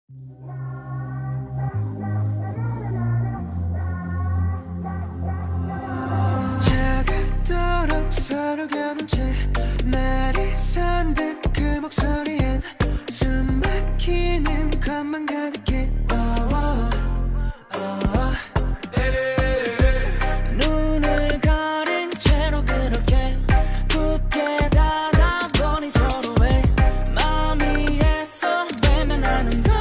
차갑도록 서로 겨눈 채 날이 선 듯 그 목소리엔 숨 막히는 것만 가득해. 눈을 가린 채로 그렇게 굳게 닫아보니 서로의 마음이 애써 외면하는 걸.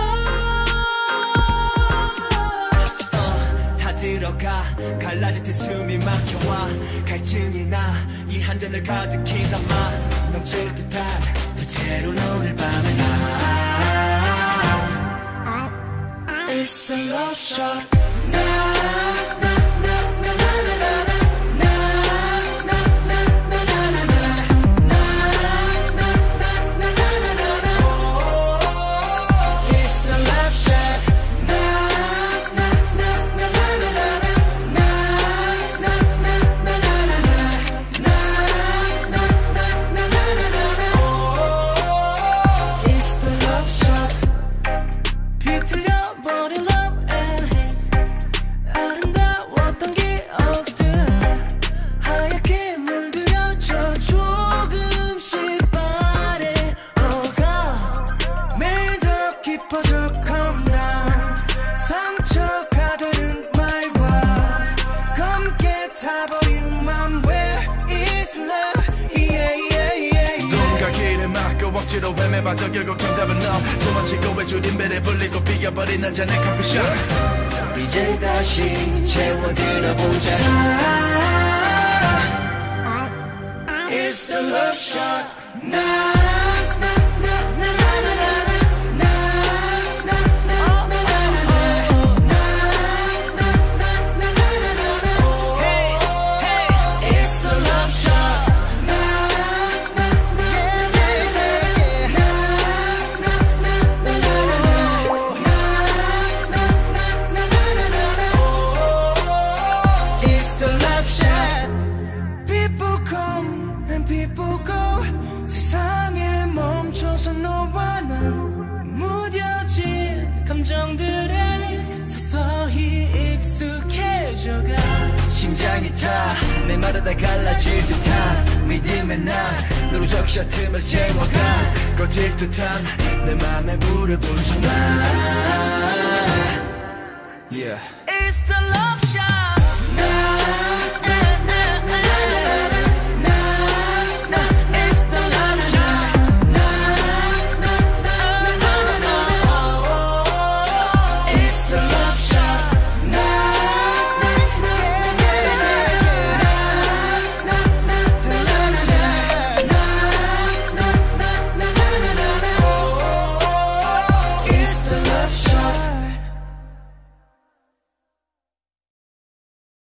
다 들어가 갈라질 듯 숨이 막혀와 갈증이 나 이 한 잔을 가득히 담아 넘칠 듯한 그대로는 오늘 밤에 나 It's the love shot. 억지로 헤매봐도 결국 정답은 너. 도망치고 외줄인 배를 불리고 비어버린 한 잔의 커피숍. 이제 다시 채워들어보자. It's the love shot. People go 세상에 멈춰서 너와 난 무뎌진 감정들에 서서히 익숙해져가. 심장이 타 메마르다 갈라질 듯한 믿음의 난 너로 적셔 틈을 채워가. 꺼질 듯한 내 맘에 불을 붙여놔.